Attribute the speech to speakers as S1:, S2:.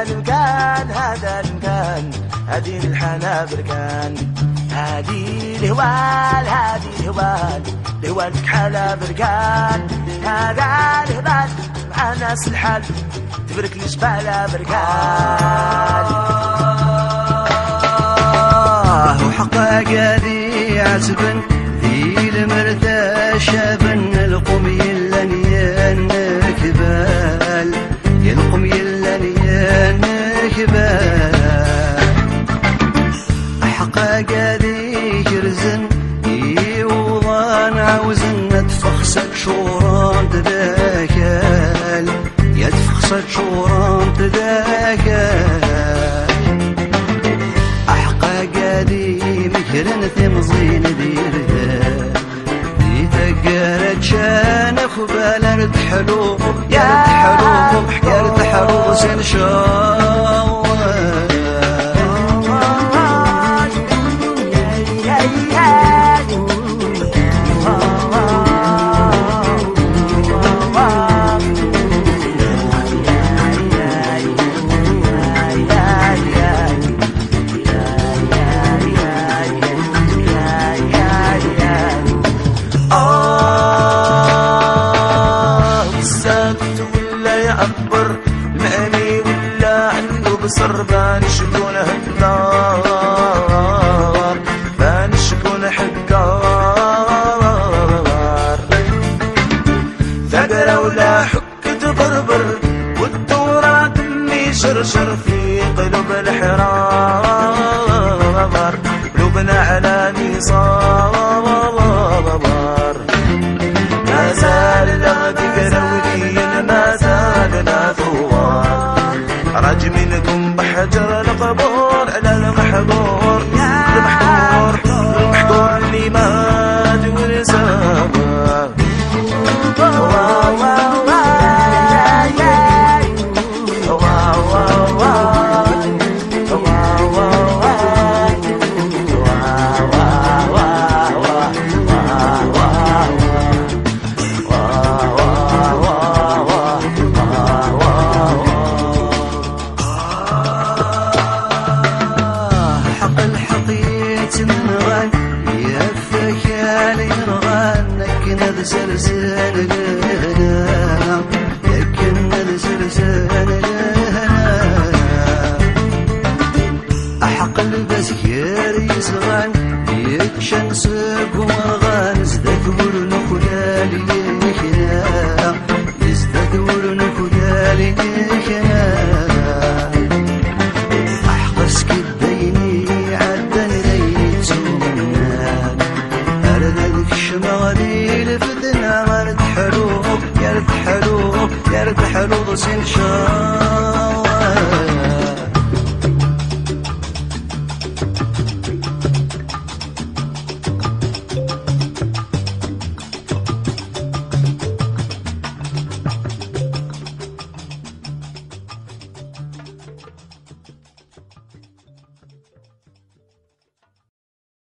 S1: المكان هذا المكان هذه الحنابر كان هذه الهوال الهوال كحالة بركان هذا الهبال مع ناس الحال تبرك الجبال بركان
S2: وحقا قادي عزبن ذي المرثى شابن القوم يلن ينكبال يلقم يلن ينكبال حقا قادي يرزن يوضان عاوزن تفخصت شوران تذاكال يتفخصت شوران تذاكال أحقا قادي مكرن ثمزين ديرها دي ثقارت شانخ بالرد حلو يا رد حلو حكارت حروس إن شاء الله
S1: بصر بانشكون هالنار بانشكون حكار ثقرة ولا حك تبربر والدورة دمي شرشر في قلوب الحرار قلوبنا على نصار ما زال الغد قروي ما زالنا ثوار راج منكم بحجر القبور على المحظور المحظور اللي مات ورسامه
S2: زلزال لنا لكن الزلزال لنا أحق البسكير يصغن يكشن سقوم